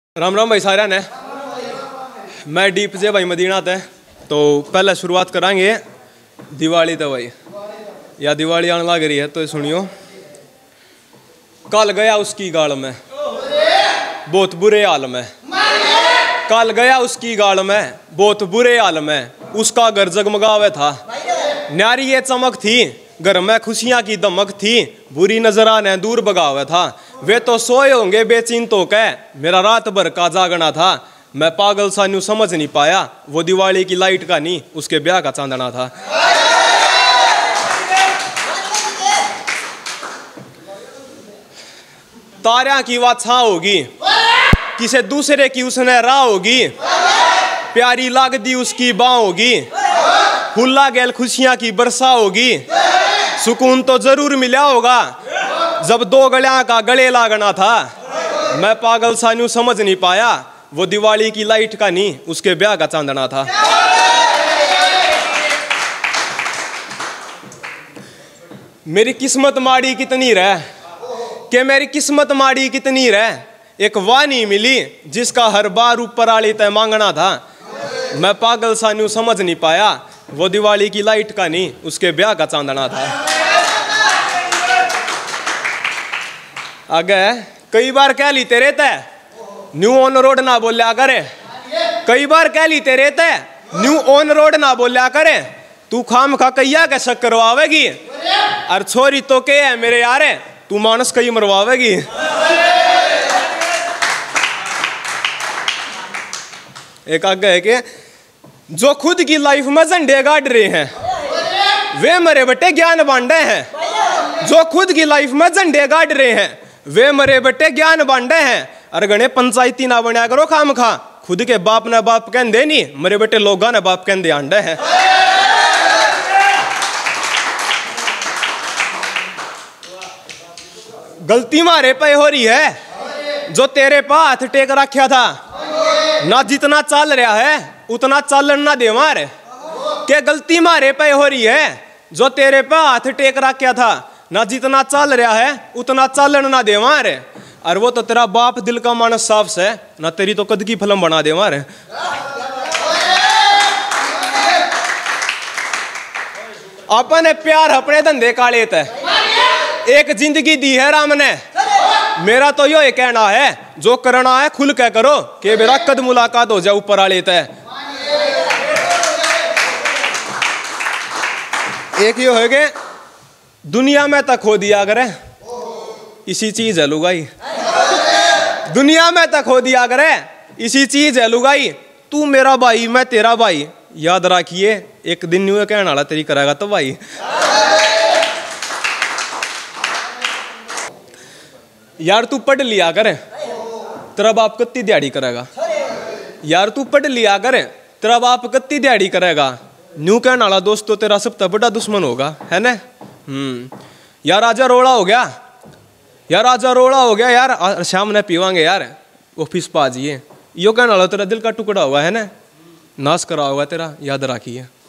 राम राम भाई सारा ने। मैं डीप जे भाई मदीना थे। तो पहले शुरुआत करांगे दिवाली तो भाई, या दिवाली आने लग रही है तो सुनियो। कल गया उसकी गाल में बहुत बुरे हाल में, कल गया उसकी गाल में बहुत बुरे हाल में, उसका घर जगमगावे था, न्यारी ये चमक थी, घर में खुशियां की दमक थी, बुरी नजरा ने दूर भगावे था। वे तो सोए होंगे बेचिंतों के, मेरा रात भर का जागना था, मैं पागल सा न्यू समझ नहीं पाया, वो दिवाली की लाइट का नहीं उसके ब्याह का चांदना था। तारियां की वाछा होगी, किसे दूसरे की उसने राह होगी, प्यारी लागदी उसकी बाँ होगी, फुल्ला गैल खुशियां की बरसा होगी, सुकून तो जरूर मिला होगा जब दो गलियां का गले लागना था, मैं पागल सा न्यू समझ नहीं पाया, वो दिवाली की लाइट का नहीं उसके ब्याह का चांदना था। मेरी किस्मत माड़ी कितनी रह कि मेरी किस्मत माड़ी कितनी रह, एक वानी मिली जिसका हर बार ऊपर आली तय मांगना था, मैं पागल सा न्यू समझ नहीं पाया, वो दिवाली की लाइट का नहीं उसके ब्याह का चांदना था। आगे कई बार कह ली तेरे तय न्यू ऑन रोड ना बोलिया करे, कई बार कह ली तेरे तय न्यू ऑन रोड ना बोलिया करे, तू खाम खा कैया के शक करवावेगी, और छोरी तो के है मेरे यारे तू मानस कई मरवावेगी। एक आगे है कि जो खुद की लाइफ में झंडे गाड़ रहे हैं वे मरे बटे ज्ञान बांटे हैं, जो खुद की लाइफ में झंडे गाड़ रहे हैं वे मरे बटे ज्ञान बांटे हैं, अरे गणे पंचायती ना बनया करो खाम खा, खुद के बाप ने बाप कहते नहीं, मरे बटे लोगा ने बाप कहते आंडे हैं। गलती मारे पे हो रही है जो तेरे पा हाथ टेक रखा था, ना जितना चल रहा है उतना चालन ना दे मारे, के गलती मारे पे हो रही है जो तेरे पे हाथ टेक रखा था, ना जितना चल रहा है उतना चालन ना दे मारे, और वो तो तेरा बाप दिल का मानस साफ से, ना तेरी तो कद की फिल्म बना दे मारे। अपने प्यार अपने धंधे काले थे, एक जिंदगी दी है राम ने, मेरा तो यो कहना है जो करना है खुल के करो, कि मेरा कद मुलाकात हो जाए ऊपर आले तय। एक यो है कि दुनिया में तक खो दिया करे, इसी चीज है लुगाई, दुनिया में तक खो दिया करे इसी चीज है लुगाई, तू मेरा भाई मैं तेरा भाई, याद रखिए एक दिन न्यू कहने वाला तेरी करेगा तो भाई। यार तू पढ़ लिया करे तेरा बाप कितनी दिहाड़ी करेगा, यार तू पढ़ लिया करे तेरा बाप कितनी दिहाड़ी करेगा, न्यू कहने वाला दोस्त तो तेरा सबसे बड़ा दुश्मन होगा, है ना। यार आजा रोड़ा हो गया, यार आजा रोड़ा हो गया, यार शाम ने पीवांगे यार ऑफिस पा जाइए, यो कहने वाला तेरा दिल का टुकड़ा हुआ है ना, नाश करा होगा तेरा, याद रखिए।